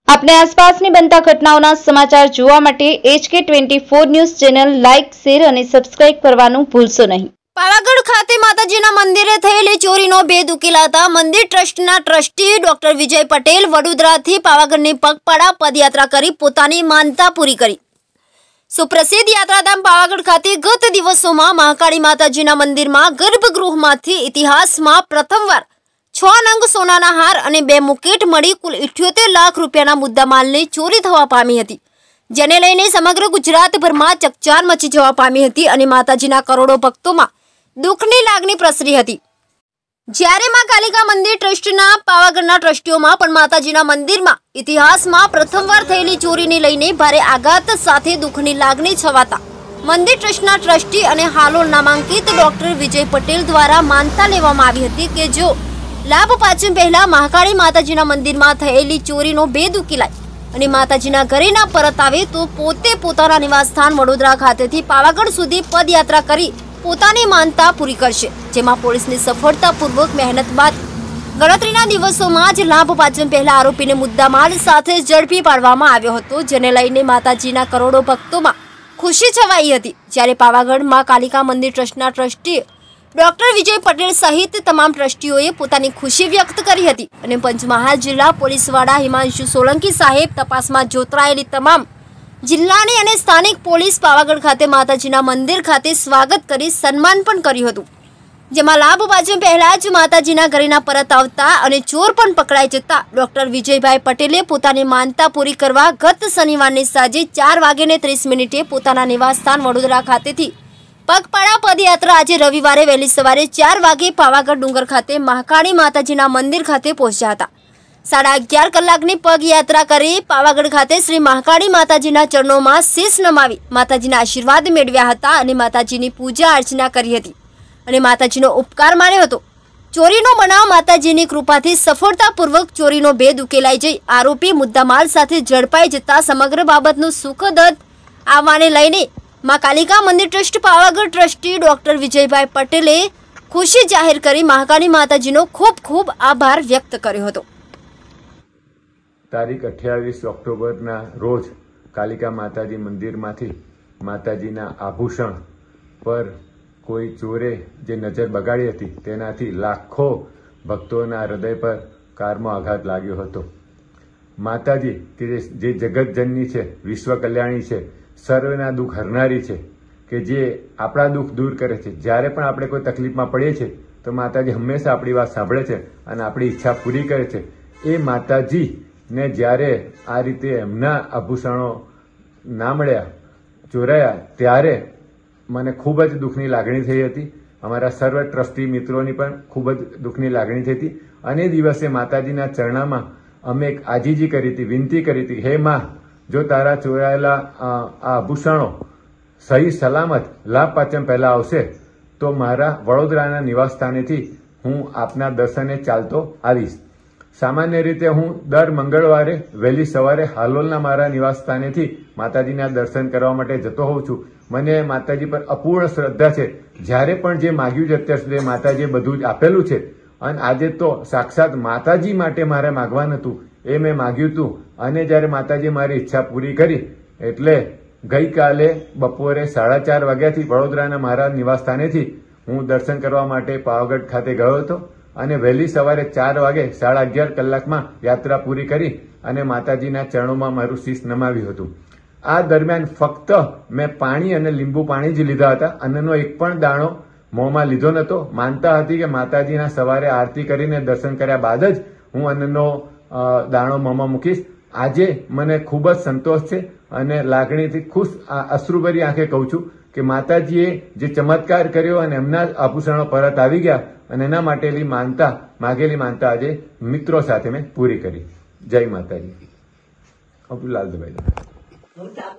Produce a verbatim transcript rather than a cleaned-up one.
अपने आसपासની બનતા ઘટનાઓના સમાચાર જોવા માટે HK twenty four news channel like, share અને સબસ્ક્રાઇબ કરવાનું ભૂલશો નહીં। પાવાગઢ ખાતે માતાજીના મંદિરે થયેલી ચોરીનો ભેદ ઉકેલાતા મંદિર ટ્રસ્ટના ટ્રસ્ટી ડોક્ટર વિજય પટેલ વડોદરાથી પાવાગઢની પગપાળા પદયાત્રા કરી પોતાની માનતા પૂરી કરી। સુપ્રસિદ્ધ યાત્રાધામ પાવાગઢ ખાતે ગત દિવસોમાં મહાકાળી માતાજીના મંદિરમાં ગર્ભગૃહમાંથી ઇતિહાસમાં પ્રથમવાર છ નંગ સોનાના હાર અને બે મુકેટ મળી કુલ ઇઠ્યોતેર લાખ રૂપિયાના મુદ્દામાલની ચોરી થવા પામી હતી, જેને લઈને સમગ્ર ગુજરાતભરમાં ચકચાર મચી જવા પામી હતી અને માતાજીના કરોડો ભક્તોમાં દુઃખની લાગણી પ્રસરી હતી। જ્યારે માં કાલિકા મંદિર ટ્રસ્ટના પાવાગઢના ટ્રસ્ટીઓમાં પણ માતાજીના મંદિરમાં ઇતિહાસમાં પ્રથમવાર થયેલી ચોરીને લઈને ભારે આઘાત સાથે દુઃખની લાગણી છવાતા મંદિર ટ્રસ્ટના ટ્રસ્ટી અને હાલોલ નામાંકિત ડોક્ટર વિજય પટેલ દ્વારા માનતા લેવામાં આવી હતી કે જો લાભ પાચમ પહેલા મહાકાળી માતાજીના મંદિરમાં થયેલી ચોરીનો ભેદ ઉકેલાય અને માતાજીના ઘરે ના પરત આવે તો પોતે પોતાના નિવાસસ્થાન વડોદરા ખાતેથી પાવાગઢ સુધી પદયાત્રા કરી પોતાની માનતા પૂરી કરશે, જેમાં પોલીસની સફળતાપૂર્વક મહેનત બાદ ગણતરીના દિવસોમાં જ લાભ પાચમ પહેલા આરોપીને મુદ્દામાલ સાથે ઝડપી પાડવામાં આવ્યો હતો, જેને લઈને માતાજીના કરોડો ભક્તોમાં ખુશી છવાઈ હતી। જ્યારે પાવાગઢમાં કાલિકા મંદિર ટ્રસ્ટના ટ્રસ્ટી ડોક્ટર વિજય પટેલ સહિત તમામ ટ્રસ્ટીઓએ પોતાની ખુશી વ્યક્ત કરી હતી અને પંચમહાલ જિલ્લા પોલીસ વડા હિમાંશુ સોલંકી સાહેબ તપાસમાં જોતરાયેલી તમામ જિલ્લાની અને સ્થાનિક પોલીસ પાવાગઢ ખાતે માતાજીના મંદિર ખાતે સ્વાગત કરી સન્માન પણ કર્યું હતું, જેમાં લાભ પાચમ પહેલા જ માતાજીના ઘરેના પરત આવતા અને ચોર પણ પકડાઈ જતા ડોક્ટર વિજયભાઈ પટેલે પોતાની માનતા પૂરી કરવા ગત શનિવારની સાંજે ચાર વાગ્યે ત્રીસ મિનિટે પોતાના નિવાસસ્થાન વડોદરા ખાતેથી પગપાળા પદયાત્રા આજે રવિવારે વહેલી સવારે ચાર વાગે પાવાગઢ ડુંગર ખાતે મહાકાળી માતાજીના મંદિર ખાતે પહોંચ્યા હતા। સાડા અગિયાર કલાકની પગયાત્રા કરી પાવાગઢ ખાતે શ્રી મહાકાળી માતાજીના ચરણોમાં શીશ નમાવી માતાજીના આશીર્વાદ મેળવ્યા હતા અને માતાજીની પૂજા અર્ચના કરી હતી અને માતાજીનો ઉપકાર માન્યો હતો। ચોરીનો બનાવ માતાજીની કૃપાથી સફળતાપૂર્વક ચોરીનો ભેદ ઉકેલાઈ જઈ આરોપી મુદ્દામાલ સાથે ઝડપાઈ જતા સમગ્ર બાબતનું સુખદ આવવાને લઈને માં કાલિકા મંદિર trust Pavagadh trustee doctor Vijaybhai પટેલે ખુશી જાહેર કરી મહાકાળી માતાજીનો ખૂબ ખૂબ આભાર વ્યક્ત કર્યો હતો। તારીખ અઠ્યાવીસ ઓક્ટોબરના રોજ કાલિકા માતાજી મંદિરમાંથી માતાજીના આભૂષણ પર કોઈ ચોરે જે નજર બગાડી હતી તેનાથી લાખો ભક્તોના હૃદય પર કારમો આઘાત લાગ્યો હતો। માતાજી કે જે જગતજનની છે, વિશ્વ કલ્યાણી છે, સર્વના દુઃખ હરનારી છે, કે જે આપણા દુઃખ દૂર કરે છે। જ્યારે પણ આપણે કોઈ તકલીફમાં પડીએ છીએ તો માતાજી હંમેશા આપણી વાત સાંભળે છે અને આપણી ઈચ્છા પૂરી કરે છે। એ માતાજીને જ્યારે આ રીતે એમના આભૂષણો ના મળ્યા, ચોરાયા, ત્યારે મને ખૂબ જ દુઃખની લાગણી થઈ હતી। અમારા સર્વ ટ્રસ્ટી મિત્રોની પણ ખૂબ જ દુઃખની લાગણી થઈ હતી અને એ દિવસે માતાજીના ચરણામાં અમે એક આજીજી કરી હતી, વિનંતી કરી હતી, હે માં, જો તારા ચોરાયેલા આ આભૂષણો સહી સલામત લાભ પાચમ પહેલા આવશે તો મારા વડોદરાના નિવાસ સ્થાનેથી હું આપના દર્શને ચાલતો આવીશ। સામાન્ય રીતે હું દર મંગળવારે વહેલી સવારે હાલોલના મારા નિવાસ સ્થાનેથી માતાજીના દર્શન કરવા માટે જતો હોઉં છું। મને માતાજી પર અપૂર્ણ શ્રદ્ધા છે। જ્યારે પણ જે માગ્યું છે અત્યાર સુધી માતાજીએ બધું જ આપેલું છે અને આજે તો સાક્ષાત માતાજી માટે મારે માગવાનું હતું, એ મેં માગ્યું હતું અને જ્યારે માતાજી મારી ઈચ્છા પૂરી કરી એટલે ગઈકાલે બપોરે સાડા ચાર વાગ્યાથી વડોદરાના મારા નિવાસ સ્થાનેથી હું દર્શન કરવા માટે પાવાગઢ ખાતે ગયો હતો અને વહેલી સવારે ચાર વાગે સાડા અગિયાર કલાકમાં યાત્રા પૂરી કરી અને માતાજીના ચરણોમાં મારું શીશ નમાવ્યું હતું। આ દરમિયાન ફક્ત મેં પાણી અને લીંબુ પાણી જ લીધા હતા, અન્નનો એક પણ દાણો મોંમાં લીધો નહોતો। માનતા હતી કે માતાજીના સવારે આરતી કરીને દર્શન કર્યા બાદ જ હું અન્નનો દાણો મોંમાં મૂકીશ। આજે મને ખૂબ જ સંતોષ છે અને લાગણીથી ખુશ અશ્રુભરી આંખે કહું છું કે માતાજીએ જે ચમત્કાર કર્યો અને એમના આભૂષણો પરત આવી ગયા અને એના માટેની માનતા માગેલી માનતા આજે મિત્રો સાથે મેં પૂરી કરી। જય માતાજી। અબ્દુલ લાલભાઈ।